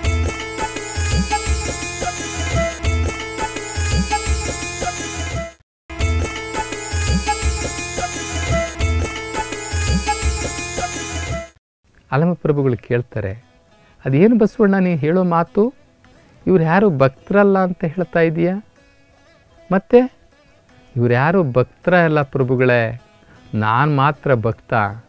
ಅಲಮಪ್ರಭುಗಳು ಕೇಳ್ತಾರೆ, ಅದೇನು ಬಸವಣ್ಣ ನೀ ಹೇಳೋ ಮಾತು? ಇವ್ರು ಯಾರು ಭಕ್ತರಲ್ಲ ಅಂತ ಹೇಳ್ತಾ ಇದೀಯಾ? ಮತ್ತೆ ಇವ್ರು ಯಾರು ಭಕ್ತರ ಎಲ್ಲ ಪ್ರಭುಗಳೇ, ನಾನು ಮಾತ್ರ ಭಕ್ತ.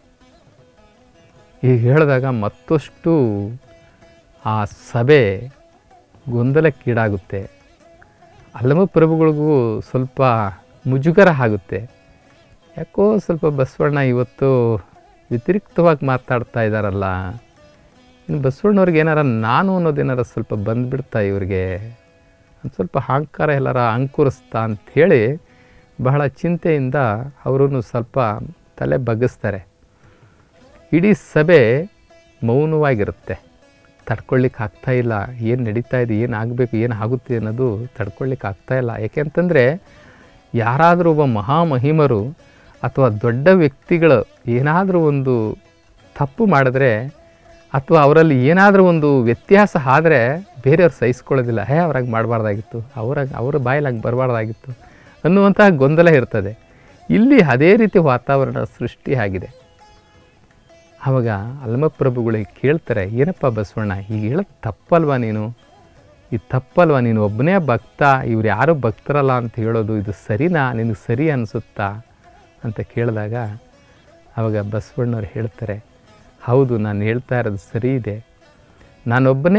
ಈಗ ಹೇಳಿದಾಗ ಮತ್ತಷ್ಟು ಆ ಸಭೆ ಗೊಂದಲಕ್ಕೀಡಾಗುತ್ತೆ. ಅಲ್ಲಮಪ್ರಭುಗಳಿಗೂ ಸ್ವಲ್ಪ ಮುಜುಗರ ಆಗುತ್ತೆ. ಯಾಕೋ ಸ್ವಲ್ಪ ಬಸವಣ್ಣ ಇವತ್ತು ವ್ಯತಿರಿಕ್ತವಾಗಿ ಮಾತಾಡ್ತಾ ಇದ್ದಾರಲ್ಲ, ಇನ್ನು ಬಸವಣ್ಣವ್ರಿಗೆ ಏನಾರ ನಾನು ಅನ್ನೋದೇನಾರ ಸ್ವಲ್ಪ ಬಂದುಬಿಡ್ತಾ ಇವ್ರಿಗೆ, ಒಂದು ಸ್ವಲ್ಪ ಅಹಂಕಾರ ಎಲ್ಲಾರ ಅಂಕುರಿಸ್ತಾ ಅಂಥೇಳಿ ಬಹಳ ಚಿಂತೆಯಿಂದ ಅವರನ್ನು ಸ್ವಲ್ಪ ತಲೆ ಬಗ್ಗಿಸ್ತಾರೆ. ಇಡೀ ಸಭೆ ಮೌನವಾಗಿರುತ್ತೆ. ತಡ್ಕೊಳ್ಳಿಕ್ಕೆ ಆಗ್ತಾಯಿಲ್ಲ. ಏನು ನಡೀತಾ ಇದೆ, ಏನು ಆಗಬೇಕು, ಏನು ಆಗುತ್ತೆ ಅನ್ನೋದು ತಡ್ಕೊಳ್ಳಿಕ್ಕೆ ಆಗ್ತಾಯಿಲ್ಲ. ಯಾಕೆಂತಂದರೆ ಯಾರಾದರೂ ಒಬ್ಬ ಮಹಾಮಹಿಮರು ಅಥವಾ ದೊಡ್ಡ ವ್ಯಕ್ತಿಗಳು ಏನಾದರೂ ಒಂದು ತಪ್ಪು ಮಾಡಿದ್ರೆ ಅಥವಾ ಅವರಲ್ಲಿ ಏನಾದರೂ ಒಂದು ವ್ಯತ್ಯಾಸ ಆದರೆ ಬೇರೆಯವ್ರು ಸಹಿಸ್ಕೊಳ್ಳೋದಿಲ್ಲ. ಅವ್ರಾಗ ಮಾಡಬಾರ್ದಾಗಿತ್ತು, ಅವ್ರ ಬಾಯಿಲಾಗಿ ಬರಬಾರ್ದಾಗಿತ್ತು ಅನ್ನುವಂತಹ ಗೊಂದಲ ಇರ್ತದೆ. ಇಲ್ಲಿ ಅದೇ ರೀತಿ ವಾತಾವರಣ ಸೃಷ್ಟಿ ಆಗಿದೆ. ಆವಾಗ ಅಲ್ಲಮಪ್ರಭುಗಳಿಗೆ ಕೇಳ್ತಾರೆ, ಏನಪ್ಪ ಬಸವಣ್ಣ ಈಗ ಹೇಳೋದು ತಪ್ಪಲ್ವಾ? ನೀನು ಇದು ತಪ್ಪಲ್ವಾ? ನೀನು ಒಬ್ಬನೇ ಭಕ್ತ, ಇವ್ರು ಯಾರೂ ಭಕ್ತರಲ್ಲ ಅಂತ ಹೇಳೋದು ಇದು ಸರಿನಾ? ನಿನಗೆ ಸರಿ ಅನಿಸುತ್ತಾ ಅಂತ ಕೇಳಿದಾಗ ಆವಾಗ ಬಸವಣ್ಣವ್ರು ಹೇಳ್ತಾರೆ, ಹೌದು, ನಾನು ಹೇಳ್ತಾ ಇರೋದು ಸರಿ ಇದೆ. ನಾನೊಬ್ಬನೇ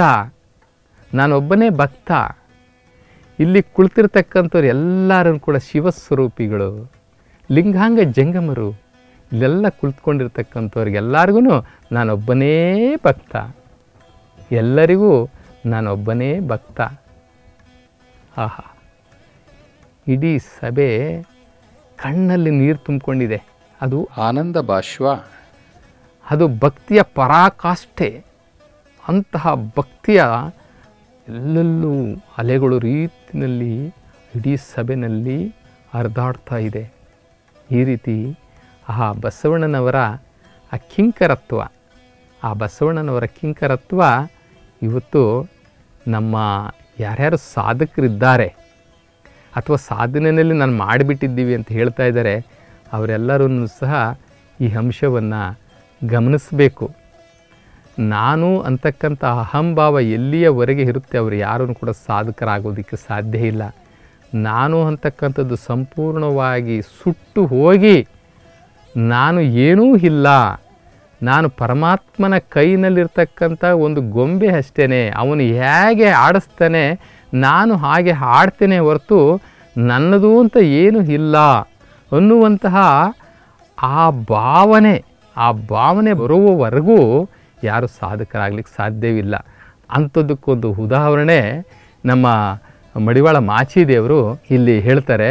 ಭಕ್ತ. ಇಲ್ಲಿ ಕುಳಿತಿರ್ತಕ್ಕಂಥವ್ರು ಎಲ್ಲರೂ ಕೂಡ ಶಿವಸ್ವರೂಪಿಗಳು, ಲಿಂಗಾಂಗ ಜಂಗಮರು. ಇಲ್ಲೆಲ್ಲ ಕುಳಿತುಕೊಂಡಿರ್ತಕ್ಕಂಥವ್ರಿಗೆಲ್ಲರಿಗೂ ನಾನೊಬ್ಬನೇ ಭಕ್ತ, ಎಲ್ಲರಿಗೂ ನಾನೊಬ್ಬನೇ ಭಕ್ತ. ಆಹಾ, ಇಡೀ ಸಭೆ ಕಣ್ಣಲ್ಲಿ ನೀರು ತುಂಬಿಕೊಂಡಿದೆ. ಅದು ಆನಂದ ಬಾಷ್ಪ, ಅದು ಭಕ್ತಿಯ ಪರಾಕಾಷ್ಠೆ. ಅಂತಹ ಭಕ್ತಿಯ ಎಲ್ಲೆಲ್ಲೂ ಅಲೆಗಳು ರೀತಿಯಲ್ಲಿ ಇಡೀ ಸಭೆಯಲ್ಲಿ ಹರಿದಾಡ್ತಾ ಇದೆ. ಈ ರೀತಿ ಆ ಬಸವಣ್ಣನವರ ಆ ಕಿಂಕರತ್ವ, ಇವತ್ತು ನಮ್ಮ ಯಾರ್ಯಾರು ಸಾಧಕರಿದ್ದಾರೆ ಅಥವಾ ಸಾಧನೆಯಲ್ಲಿ ನಾನು ಮಾಡಿಬಿಟ್ಟಿದ್ದೀವಿ ಅಂತ ಹೇಳ್ತಾ ಇದ್ದಾರೆ, ಅವರೆಲ್ಲರೂ ಸಹ ಈ ಅಂಶವನ್ನು ಗಮನಿಸಬೇಕು. ನಾನು ಅಂತಕ್ಕಂಥ ಅಹಂಭಾವ ಎಲ್ಲಿಯವರೆಗೆ ಇರುತ್ತೆ ಅವರು ಯಾರೂ ಕೂಡ ಸಾಧಕರಾಗೋದಕ್ಕೆ ಸಾಧ್ಯ ಇಲ್ಲ. ನಾನು ಅಂತಕ್ಕಂಥದ್ದು ಸಂಪೂರ್ಣವಾಗಿ ಸುಟ್ಟು ಹೋಗಿ ನಾನು ಏನೂ ಇಲ್ಲ, ನಾನು ಪರಮಾತ್ಮನ ಕೈನಲ್ಲಿರ್ತಕ್ಕಂಥ ಒಂದು ಗೊಂಬೆ ಅಷ್ಟೇ, ಅವನು ಹೇಗೆ ಆಡಿಸ್ತಾನೆ ನಾನು ಹಾಗೆ ಹಾಡ್ತೇನೆ ಹೊರತು ನನ್ನದು ಅಂತ ಏನೂ ಇಲ್ಲ ಅನ್ನುವಂತಹ ಆ ಭಾವನೆ ಬರುವವರೆಗೂ ಯಾರು ಸಾಧಕರಾಗಲಿಕ್ಕೆ ಸಾಧ್ಯವಿಲ್ಲ. ಅಂಥದ್ದಕ್ಕೊಂದು ಉದಾಹರಣೆ ನಮ್ಮ ಮಡಿವಾಳ ಮಾಚಿದೇವರು ಇಲ್ಲಿ ಹೇಳ್ತಾರೆ.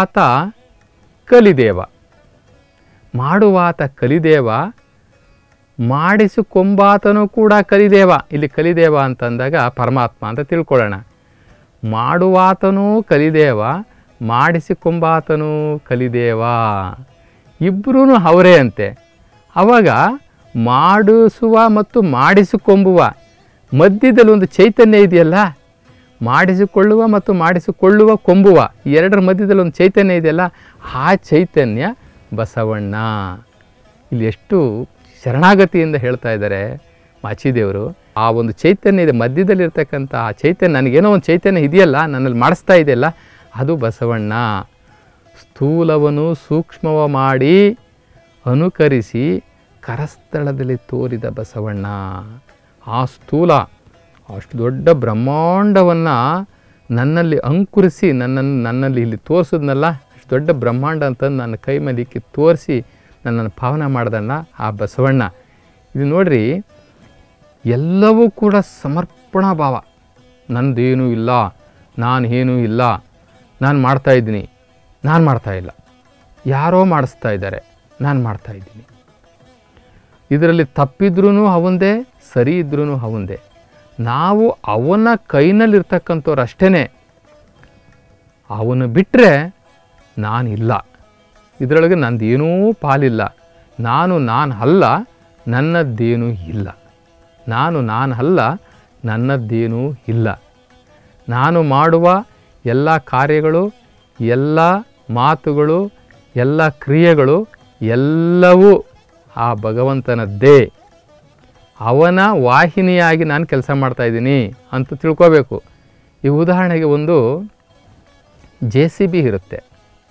ಮಾಡುವಾತ ಕಲಿದೇವ ಮಾಡಿಸಿಕೊಂಬಾತನೂ ಕೂಡ ಕಲಿದೇವ. ಇಲ್ಲಿ ಕಲಿದೇವ ಅಂತಂದಾಗ ಪರಮಾತ್ಮ ಅಂತ ತಿಳ್ಕೊಳ್ಳೋಣ. ಮಾಡುವಾತನೂ ಕಲಿದೇವ, ಮಾಡಿಸಿಕೊಂಬಾತನೂ ಕಲಿದೇವ, ಇಬ್ಬರೂ ಅವರೇ ಅಂತೆ. ಆವಾಗ ಮಾಡಿಸುವ ಮತ್ತು ಮಾಡಿಸಿಕೊಂಬುವ ಮಧ್ಯದಲ್ಲಿ ಒಂದು ಚೈತನ್ಯ ಇದೆಯಲ್ಲ, ಮಾಡಿಸಿಕೊಳ್ಳುವ ಮತ್ತು ಮಾಡಿಸಿಕೊಳ್ಳುವ ಕೊಂಬುವ ಎರಡರ ಮಧ್ಯದಲ್ಲಿ ಒಂದು ಚೈತನ್ಯ ಇದೆಯಲ್ಲ, ಆ ಚೈತನ್ಯ ಬಸವಣ್ಣ. ಇಲ್ಲಿ ಎಷ್ಟು ಶರಣಾಗತಿಯಿಂದ ಹೇಳ್ತಾ ಇದ್ದಾರೆ ಮಾಚಿದೇವರು. ಆ ಒಂದು ಚೈತನ್ಯ ಇದೆ ಮಧ್ಯದಲ್ಲಿರ್ತಕ್ಕಂಥ ಆ ಚೈತನ್ಯ, ನನಗೇನೋ ಒಂದು ಚೈತನ್ಯ ಇದೆಯಲ್ಲ, ನನ್ನಲ್ಲಿ ಮಾಡಿಸ್ತಾ ಇದೆಯಲ್ಲ, ಅದು ಬಸವಣ್ಣ. ಸ್ಥೂಲವನ್ನು ಸೂಕ್ಷ್ಮವ ಮಾಡಿ ಅನುಕರಿಸಿ ಕರಸ್ಥಳದಲ್ಲಿ ತೋರಿದ ಬಸವಣ್ಣ. ಆ ಸ್ಥೂಲ ಅಷ್ಟು ದೊಡ್ಡ ಬ್ರಹ್ಮಾಂಡವನ್ನು ನನ್ನಲ್ಲಿ ಅಂಕುರಿಸಿ ನನ್ನಲ್ಲಿ ಇಲ್ಲಿ ತೋರಿಸಿದ್ನಲ್ಲ, ಅಷ್ಟು ದೊಡ್ಡ ಬ್ರಹ್ಮಾಂಡ ಅಂತಂದು ನನ್ನ ಕೈ ಮೇಲೆ ಇಕ್ಕಿ ತೋರಿಸಿ ನನ್ನನ್ನು ಪಾವನ ಮಾಡ್ದಲ್ಲ ಆ ಬಸವಣ್ಣ. ಇದು ನೋಡ್ರಿ, ಎಲ್ಲವೂ ಕೂಡ ಸಮರ್ಪಣಾ ಭಾವ. ನನ್ನದೇನೂ ಇಲ್ಲ, ನಾನು ಏನೂ ಇಲ್ಲ, ನಾನು ಮಾಡ್ತಾಯಿದ್ದೀನಿ, ನಾನು ಮಾಡ್ತಾಯಿಲ್ಲ, ಯಾರೋ ಮಾಡಿಸ್ತಾ ಇದ್ದಾರೆ, ನಾನು ಮಾಡ್ತಾಯಿದ್ದೀನಿ. ಇದರಲ್ಲಿ ತಪ್ಪಿದ್ರೂ ಅವಂದೇ, ಸರಿ ಇದ್ರೂ ಅವಂದೇ. ನಾವು ಅವನ ಕೈನಲ್ಲಿರ್ತಕ್ಕಂಥವ್ರು ಅಷ್ಟೇ. ಅವನು ಬಿಟ್ಟರೆ ನಾನಿಲ್ಲ, ಇದರೊಳಗೆ ನಂದೇನೂ ಪಾಲಿಲ್ಲ. ನಾನು ಅಲ್ಲ, ನನ್ನದ್ದೇನೂ ಇಲ್ಲ. ನಾನು ಅಲ್ಲ, ನನ್ನದ್ದೇನೂ ಇಲ್ಲ. ನಾನು ಮಾಡುವ ಎಲ್ಲ ಕಾರ್ಯಗಳು, ಎಲ್ಲ ಮಾತುಗಳು, ಎಲ್ಲ ಕ್ರಿಯೆಗಳು ಎಲ್ಲವೂ ಆ ಭಗವಂತನದ್ದೇ. ಅವನ ವಾಹಿನಿಯಾಗಿ ನಾನು ಕೆಲಸ ಮಾಡ್ತಾಯಿದ್ದೀನಿ ಅಂತ ತಿಳ್ಕೋಬೇಕು. ಈ ಉದಾಹರಣೆಗೆ ಒಂದು JCB ಇರುತ್ತೆ.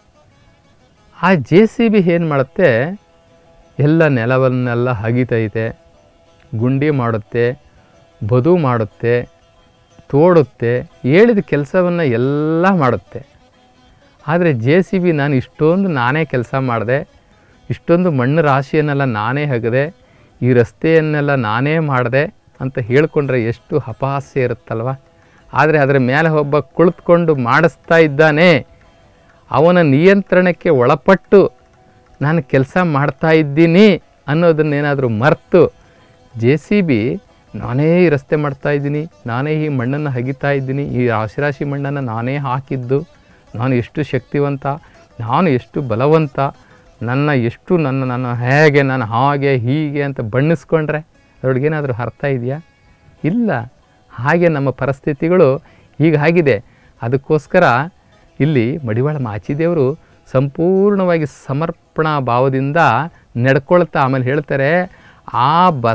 ಆ JCB ಏನು ಮಾಡುತ್ತೆ, ಎಲ್ಲ ನೆಲವನ್ನೆಲ್ಲ ಅಗಿತೈತೆ, ಗುಂಡಿ ಮಾಡುತ್ತೆ, ಬದು ಮಾಡುತ್ತೆ, ತೋಡುತ್ತೆ, ಹೇಳಿದ ಕೆಲಸವನ್ನು ಎಲ್ಲ ಮಾಡುತ್ತೆ. ಆದರೆ JCB ನಾನು ಇಷ್ಟೊಂದು ನಾನೇ ಕೆಲಸ ಮಾಡಿದೆ, ಇಷ್ಟೊಂದು ಮಣ್ಣು ರಾಶಿಯನ್ನೆಲ್ಲ ನಾನೇ ಹಗದೆ, ಈ ರಸ್ತೆಯನ್ನೆಲ್ಲ ನಾನೇ ಮಾಡಿದೆ ಅಂತ ಹೇಳ್ಕೊಂಡ್ರೆ ಎಷ್ಟು ಅಪಹಾಸ್ಯ ಇರುತ್ತಲ್ವ. ಆದರೆ ಅದರ ಮೇಲೆ ಒಬ್ಬ ಕುಳಿತುಕೊಂಡು ಮಾಡಿಸ್ತಾ ಇದ್ದಾನೆ, ಅವನ ನಿಯಂತ್ರಣಕ್ಕೆ ಒಳಪಟ್ಟು ನಾನು ಕೆಲಸ ಮಾಡ್ತಾ ಇದ್ದೀನಿ ಅನ್ನೋದನ್ನೇನಾದರೂ ಮರೆತು JCB ನಾನೇ ಈ ರಸ್ತೆ ಮಾಡ್ತಾಯಿದ್ದೀನಿ, ನಾನೇ ಈ ಮಣ್ಣನ್ನು ಅಗಿತಾ ಇದ್ದೀನಿ, ಈ ರಾಶಿ ಮಣ್ಣನ್ನು ನಾನೇ ಹಾಕಿದ್ದು, ನಾನು ಎಷ್ಟು ಶಕ್ತಿವಂತ, ನಾನು ಎಷ್ಟು ಬಲವಂತ, ನನ್ನ ಹೇಗೆ, ನಾನು ಹಾಗೆ ಹೀಗೆ ಅಂತ ಬಣ್ಣಿಸ್ಕೊಂಡ್ರೆ ಅದರೊಳಗೇನಾದರೂ ಅರ್ಥ ಇದೆಯಾ? ಇಲ್ಲ. ಹಾಗೆ ನಮ್ಮ ಪರಿಸ್ಥಿತಿಗಳು ಹೀಗಾಗಿದೆ. ಅದಕ್ಕೋಸ್ಕರ ಇಲ್ಲಿ ಮಡಿವಾಳ ಮಾಚಿದೇವರು ಸಂಪೂರ್ಣವಾಗಿ ಸಮರ್ಪಣಾ ಭಾವದಿಂದ ನಡ್ಕೊಳ್ತಾ ಆಮೇಲೆ ಹೇಳ್ತಾರೆ, ಆ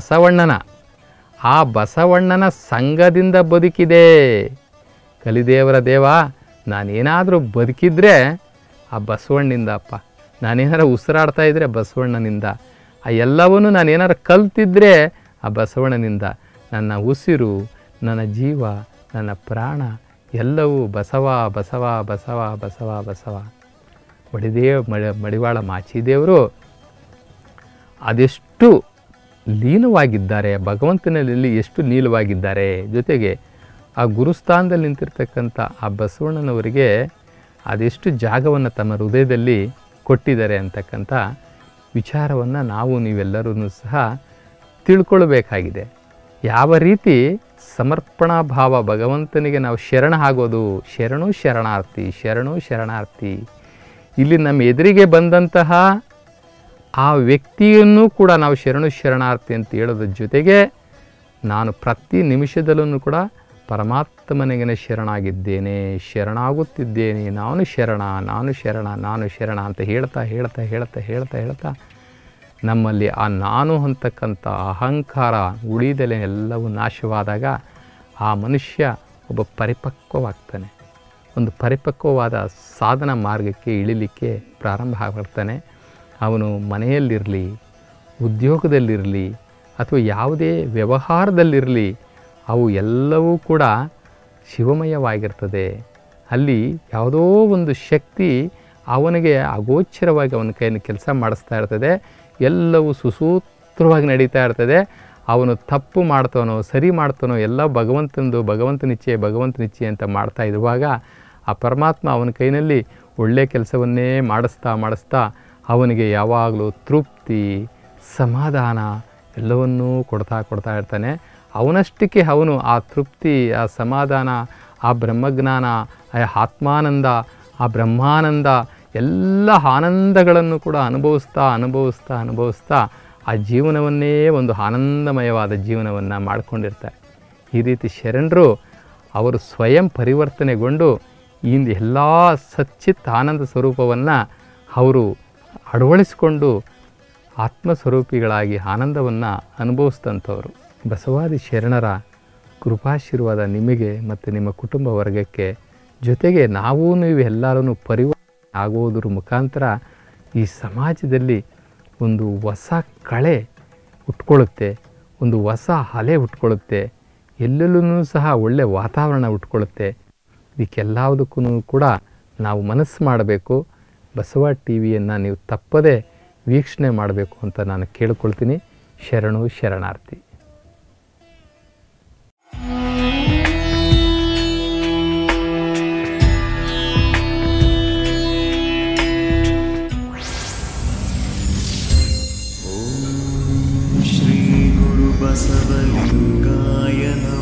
ಬಸವಣ್ಣನ ಸಂಘದಿಂದ ಬದುಕಿದೆ. ಕಲಿದೇವರ ದೇವ, ನಾನೇನಾದರೂ ಬದುಕಿದ್ರೆ ಆ ಬಸವಣ್ಣಿಂದ ಅಪ್ಪ, ನಾನೇನಾರು ಉಸಿರಾಡ್ತಾ ಇದ್ದರೆ ಬಸವಣ್ಣನಿಂದ, ಆ ಎಲ್ಲವನ್ನೂ ನಾನೇನಾರು ಕಲ್ತಿದ್ರೆ ಆ ಬಸವಣ್ಣನಿಂದ. ನನ್ನ ಉಸಿರು, ನನ್ನ ಜೀವ, ನನ್ನ ಪ್ರಾಣ ಎಲ್ಲವೂ ಬಸವ ಬಸವ ಬಸವ ಬಸವ ಬಸವ. ಮಡಿವಾಳ ಮಾಚಿದೇವರು ಅದೆಷ್ಟು ಲೀನವಾಗಿದ್ದಾರೆ, ಭಗವಂತನಲ್ಲಿ ಎಷ್ಟು ನೀಲವಾಗಿದ್ದಾರೆ. ಜೊತೆಗೆ ಆ ಗುರುಸ್ಥಾನದಲ್ಲಿ ನಿಂತಿರ್ತಕ್ಕಂಥ ಆ ಬಸವಣ್ಣನವರಿಗೆ ಅದೆಷ್ಟು ಜಾಗವನ್ನು ತಮ್ಮ ಹೃದಯದಲ್ಲಿ ಕೊಟ್ಟಿದ್ದಾರೆ ಅಂತಕ್ಕಂಥ ವಿಚಾರವನ್ನು ನಾವು ನೀವೆಲ್ಲರೂ ಸಹ ತಿಳ್ಕೊಳ್ಬೇಕಾಗಿದೆ. ಯಾವ ರೀತಿ ಸಮರ್ಪಣಾ ಭಾವ ಭಗವಂತನಿಗೆ ನಾವು ಶರಣ ಆಗೋದು, ಶರಣು ಶರಣಾರ್ಥಿ, ಶರಣು ಶರಣಾರ್ಥಿ. ಇಲ್ಲಿ ನಮ್ಮ ಎದುರಿಗೆ ಬಂದಂತಹ ಆ ವ್ಯಕ್ತಿಯನ್ನು ಕೂಡ ನಾವು ಶರಣು ಶರಣಾರ್ಥಿ ಅಂತ ಹೇಳೋದ್ರ ಜೊತೆಗೆ ನಾನು ಪ್ರತಿ ನಿಮಿಷದಲ್ಲೂ ಕೂಡ ಪರಮಾತ್ಮನಿಗೆ ಶರಣಾಗಿದ್ದೇನೆ, ಶರಣಾಗುತ್ತಿದ್ದೇನೆ, ನಾನು ಶರಣ, ನಾನು ಶರಣ, ನಾನು ಶರಣ ಅಂತ ಹೇಳ್ತಾ ಹೇಳ್ತಾ ಹೇಳ್ತಾ ಹೇಳ್ತಾ ಹೇಳ್ತಾ ನಮ್ಮಲ್ಲಿ ಆ ನಾನು ಅಂತಕ್ಕಂಥ ಅಹಂಕಾರ ಉಳಿದಲೆ ಎಲ್ಲವೂ ನಾಶವಾದಾಗ ಆ ಮನುಷ್ಯ ಒಬ್ಬ ಪರಿಪಕ್ವವಾಗ್ತಾನೆ. ಒಂದು ಪರಿಪಕ್ವವಾದ ಸಾಧನ ಮಾರ್ಗಕ್ಕೆ ಇಳಿಲಿಕ್ಕೆ ಪ್ರಾರಂಭ ಆಗ್ಬಿಡ್ತಾನೆ. ಅವನು ಮನೆಯಲ್ಲಿರಲಿ, ಉದ್ಯೋಗದಲ್ಲಿರಲಿ, ಅಥವಾ ಯಾವುದೇ ವ್ಯವಹಾರದಲ್ಲಿರಲಿ, ಅವು ಎಲ್ಲವೂ ಕೂಡ ಶಿವಮಯವಾಗಿರ್ತದೆ. ಅಲ್ಲಿ ಯಾವುದೋ ಒಂದು ಶಕ್ತಿ ಅವನಿಗೆ ಅಗೋಚರವಾಗಿ ಅವನ ಕೈಯನ್ನು ಕೆಲಸ ಮಾಡಿಸ್ತಾ ಇರ್ತದೆ. ಎಲ್ಲವೂ ಸುಸೂತ್ರವಾಗಿ ನಡೀತಾ ಇರ್ತದೆ. ಅವನು ತಪ್ಪು ಮಾಡ್ತಾನೋ ಸರಿ ಮಾಡ್ತಾನೋ ಎಲ್ಲ ಭಗವಂತನಿಚ್ಛೆ ಅಂತ ಮಾಡ್ತಾ ಇರುವಾಗ ಆ ಪರಮಾತ್ಮ ಅವನ ಕೈನಲ್ಲಿ ಒಳ್ಳೆಯ ಕೆಲಸವನ್ನೇ ಮಾಡಿಸ್ತಾ ಅವನಿಗೆ ಯಾವಾಗಲೂ ತೃಪ್ತಿ, ಸಮಾಧಾನ ಎಲ್ಲವನ್ನೂ ಕೊಡ್ತಾ ಇರ್ತಾನೆ. ಅವನಷ್ಟಕ್ಕೆ ಅವನು ಆ ತೃಪ್ತಿ, ಆ ಸಮಾಧಾನ, ಆ ಬ್ರಹ್ಮಜ್ಞಾನ, ಆ ಆತ್ಮಾನಂದ, ಆ ಬ್ರಹ್ಮಾನಂದ ಎಲ್ಲ ಆನಂದಗಳನ್ನು ಕೂಡ ಅನುಭವಿಸ್ತಾ ಆ ಜೀವನವನ್ನೇ ಒಂದು ಆನಂದಮಯವಾದ ಜೀವನವನ್ನು ಮಾಡಿಕೊಂಡಿರ್ತಾರೆ. ಈ ರೀತಿ ಶರಣರು ಅವರು ಸ್ವಯಂ ಪರಿವರ್ತನೆಗೊಂಡು ಇಂದು ಎಲ್ಲ ಸಚ್ಚಿತ್ ಆನಂದ ಸ್ವರೂಪವನ್ನು ಅವರು ಅಳವಡಿಸಿಕೊಂಡು ಆತ್ಮಸ್ವರೂಪಿಗಳಾಗಿ ಆನಂದವನ್ನು ಅನುಭವಿಸಿದಂಥವರು. ಬಸವಾದಿ ಶರಣರ ಕೃಪಾಶೀರ್ವಾದ ನಿಮಗೆ ಮತ್ತು ನಿಮ್ಮ ಕುಟುಂಬ ವರ್ಗಕ್ಕೆ, ಜೊತೆಗೆ ನೀವು ಎಲ್ಲರೂ ಪರಿವರ್ತನೆ ಆಗುವುದರ ಮುಖಾಂತರ ಈ ಸಮಾಜದಲ್ಲಿ ಒಂದು ಹೊಸ ಕಳೆ ಹುಟ್ಕೊಳ್ಳುತ್ತೆ, ಒಂದು ಹೊಸ ಅಲೆ ಹುಟ್ಕೊಳ್ಳುತ್ತೆ, ಎಲ್ಲೆಲ್ಲೂ ಸಹ ಒಳ್ಳೆಯ ವಾತಾವರಣ ಹುಟ್ಕೊಳ್ಳುತ್ತೆ. ಇದಕ್ಕೆಲ್ಲದಕ್ಕೂ ಕೂಡ ನಾವು ಮನಸ್ಸು ಮಾಡಬೇಕು. ಬಸವ ಟಿ ವಿಯನ್ನು ನೀವು ತಪ್ಪದೇ ವೀಕ್ಷಣೆ ಮಾಡಬೇಕು ಅಂತ ನಾನು ಕೇಳಿಕೊಳ್ತೀನಿ. ಶರಣು ಶರಣಾರ್ಥಿ. ಶ್ರೀ ಗುರು ಬಸವಲಿಂಗಾಯ ನಮಃ.